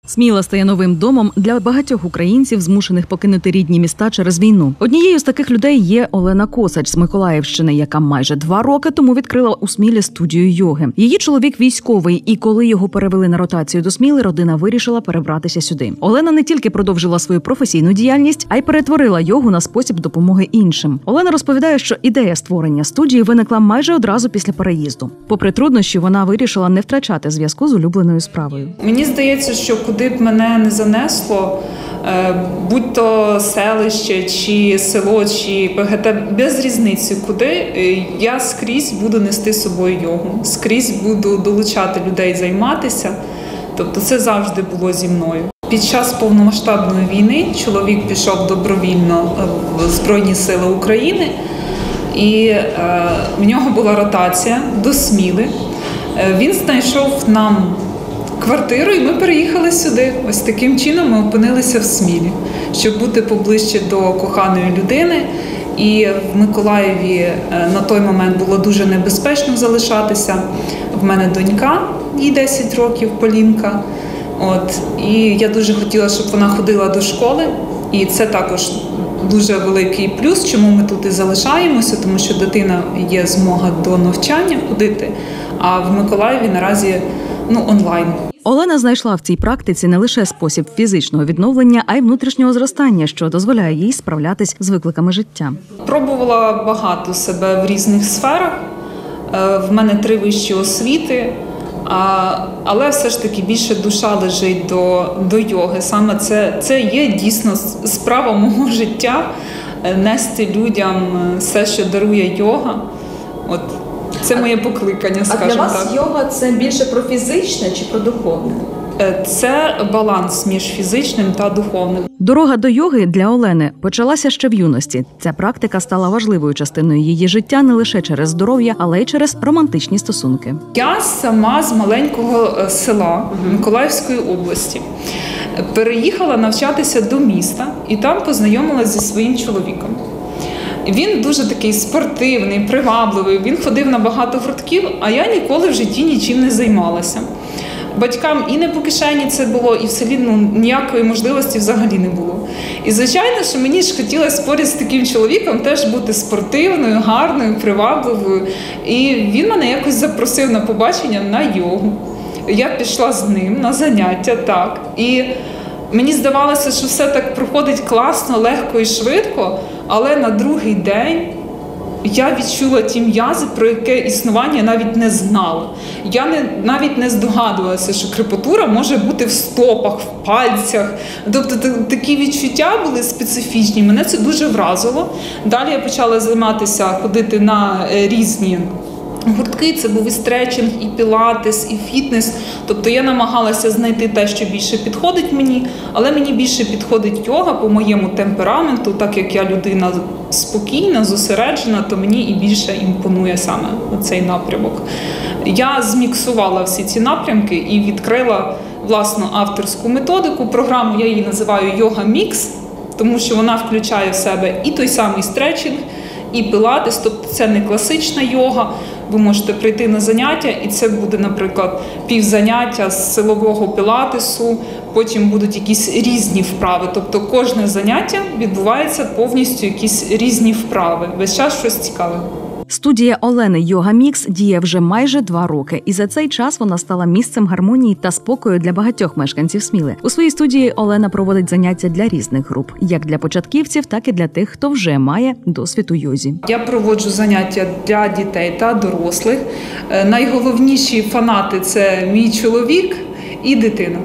Сміла стає новим домом для багатьох українців, змушених покинути рідні міста через війну. Однією з таких людей є Олена Косач з Миколаївщини, яка майже 2 роки тому відкрила у Смілі студію йоги. Її чоловік військовий, і коли його перевели на ротацію до Сміли, родина вирішила перебратися сюди. Олена не тільки продовжила свою професійну діяльність, а й перетворила йогу на спосіб допомоги іншим. Олена розповідає, що ідея створення студії виникла майже одразу після переїзду. Попри труднощі, вона вирішила не втрачати зв'язку з улюбленою справою. Мені здається, що куди б мене не занесло, будь то селище, чи село, чи ПГТ, без різниці куди, я скрізь буду нести з собою йогу, скрізь буду долучати людей займатися, тобто це завжди було зі мною. Під час повномасштабної війни чоловік пішов добровільно в Збройні Сили України, і в нього була ротація до Сміли. Він знайшов нам квартиру, і ми переїхали сюди. Ось таким чином ми опинилися в Смілі, щоб бути поближче до коханої людини. І в Миколаєві на той момент було дуже небезпечно залишатися. В мене донька, їй 10 років, Полінка. І я дуже хотіла, щоб вона ходила до школи. І це також дуже великий плюс, чому ми тут і залишаємося, тому що дитина є змога до навчання ходити, а в Миколаєві наразі онлайн. Олена знайшла в цій практиці не лише спосіб фізичного відновлення, а й внутрішнього зростання, що дозволяє їй справлятись з викликами життя. Пробувала багато себе в різних сферах. В мене 3 вищі освіти, але все ж таки більше душа лежить до йоги. Саме це є дійсно справа мого життя – нести людям все, що дарує йога. Це моє покликання, скажімо так. А для вас йога – це більше про фізичне чи про духовне? Це баланс між фізичним та духовним. Дорога до йоги для Олени почалася ще в юності. Ця практика стала важливою частиною її життя не лише через здоров'я, але й через романтичні стосунки. Я сама з маленького села Миколаївської області. Переїхала навчатися до міста і там познайомилася зі своїм чоловіком. Він дуже такий спортивний, привабливий, він ходив на багато гуртків, а я ніколи в житті нічим не займалася. Батькам і не по кишені це було, і в селі ніякої можливості взагалі не було. І, звичайно, що мені ж хотілося поряд з таким чоловіком теж бути спортивною, гарною, привабливою. І він мене якось запросив на побачення на йогу. Я пішла з ним на заняття, так. І мені здавалося, що все так проходить класно, легко і швидко, але на другий день я відчула ті м'язи, про яке існування я навіть не знала. Я навіть не здогадувалася, що крепатура може бути в стопах, в пальцях. Тобто такі відчуття були специфічні. Мене це дуже вразило. Далі я почала займатися, ходити на різні гуртки. Це був і стретчинг, і пілатес, і фітнес. Тобто я намагалася знайти те, що більше підходить мені, але мені більше підходить йога по моєму темпераменту, так як я людина спокійна, зосереджена, то мені і більше імпонує саме цей напрямок. Я зміксувала всі ці напрямки і відкрила власну авторську методику. Програму я її називаю «Йога Мікс», тому що вона включає в себе і той самий стретчинг, і пілатес, тобто це не класична йога. Ви можете прийти на заняття, і це буде, наприклад, півзаняття з силового пілатесу, потім будуть якісь різні вправи. Тобто кожне заняття відбувається повністю якісь різні вправи. Весь час щось цікаве. Студія Олени «Йога Мікс» діє вже майже 2 роки, і за цей час вона стала місцем гармонії та спокою для багатьох мешканців Сміли. У своїй студії Олена проводить заняття для різних груп, як для початківців, так і для тих, хто вже має досвід у йозі. Я проводжу заняття для дітей та дорослих. Найголовніші фанати – це мій чоловік і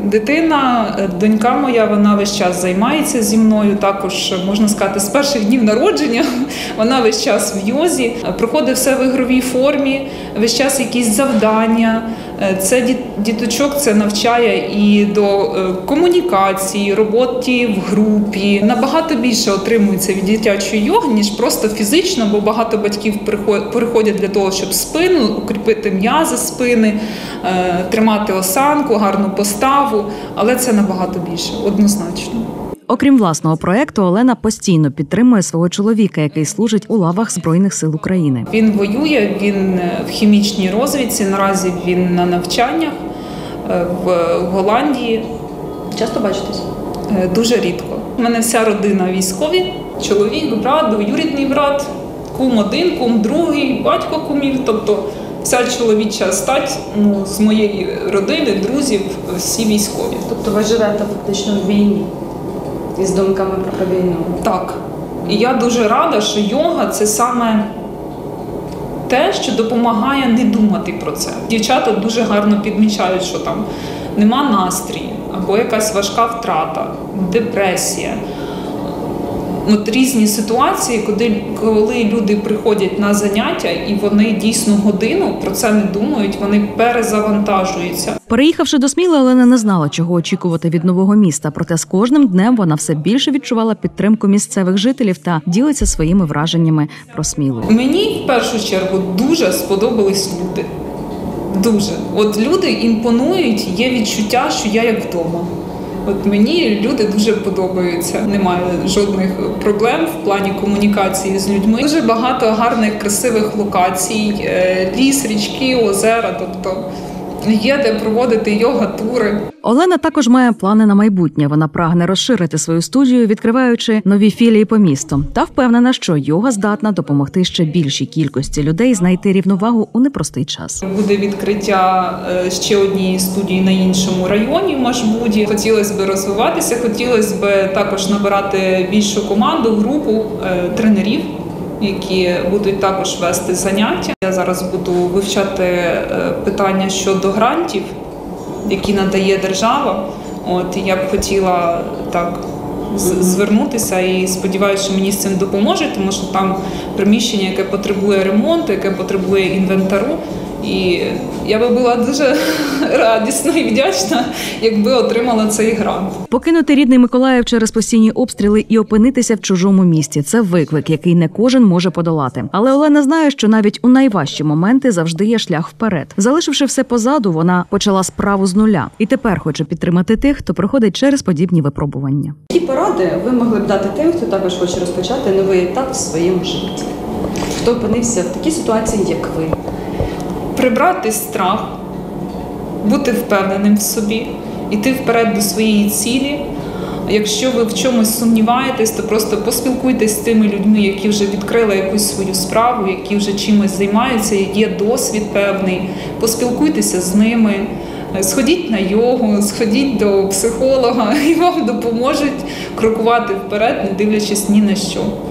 дитина. Донька моя, вона весь час займається зі мною, також, можна сказати, з перших днів народження. Вона весь час в йозі, проходить все в ігровій формі, весь час якісь завдання. Це діточок це навчає і до комунікації, роботи в групі. Набагато більше отримується від дитячої йоги, ніж просто фізично, бо багато батьків приходять для того, щоб спину, укріпити м'язи спини, тримати осанку, гарну поставу, але це набагато більше, однозначно. Окрім власного проєкту, Олена постійно підтримує свого чоловіка, який служить у лавах Збройних сил України. Він воює, він в хімічній розвідці, наразі він на навчаннях в Голландії. Часто бачитесь? Дуже рідко. У мене вся родина військові. Чоловік, брат, двоюрідний брат, кум один, кум другий, батько кумів. Тобто вся чоловіча стать з моєї родини, друзів, всі військові. Тобто ви живете фактично в війні із думками про війну? Так. І я дуже рада, що йога – це саме те, що допомагає не думати про це. Дівчата дуже гарно підмічають, що там нема настрію, або якась важка втрата, депресія. От різні ситуації, коли люди приходять на заняття і вони дійсно годину про це не думають, вони перезавантажуються. Переїхавши до Сміли, Олена не знала, чого очікувати від нового міста. Проте з кожним днем вона все більше відчувала підтримку місцевих жителів та ділиться своїми враженнями про Смілу. Мені в першу чергу дуже сподобались люди. Дуже. От люди імпонують, є відчуття, що я як вдома. От мені люди дуже подобаються. Немає жодних проблем в плані комунікації з людьми. Дуже багато гарних, красивих локацій, ліс, річки, озера, тобто є де проводити йога-тури. Олена також має плани на майбутнє. Вона прагне розширити свою студію, відкриваючи нові філії по місту. Та впевнена, що йога здатна допомогти ще більшій кількості людей знайти рівновагу у непростий час. Буде відкриття ще однієї студії на іншому районі в Машбуді. Хотілося б розвиватися, хотілося б також набирати більшу команду, групу тренерів, які будуть також вести заняття. Я зараз буду вивчати питання щодо грантів, які надає держава. От я б хотіла так звернутися і сподіваюся, що мені з цим допоможе, тому що там приміщення, яке потребує ремонту, яке потребує інвентару. І я би була дуже радісна і вдячна, якби отримала цей грант. Покинути рідний Миколаїв через постійні обстріли і опинитися в чужому місті – це виклик, який не кожен може подолати. Але Олена знає, що навіть у найважчі моменти завжди є шлях вперед. Залишивши все позаду, вона почала справу з нуля. І тепер хоче підтримати тих, хто проходить через подібні випробування. Які поради ви могли б дати тим, хто також хоче розпочати новий етап в своєму житті? Хто опинився в такій ситуації, як ви? Прибрати страх, бути впевненим в собі, йти вперед до своєї цілі. Якщо ви в чомусь сумніваєтесь, то просто поспілкуйтесь з тими людьми, які вже відкрили якусь свою справу, які вже чимось займаються, є досвід певний. Поспілкуйтеся з ними, сходіть на йогу, сходіть до психолога, і вам допоможуть крокувати вперед, не дивлячись ні на що.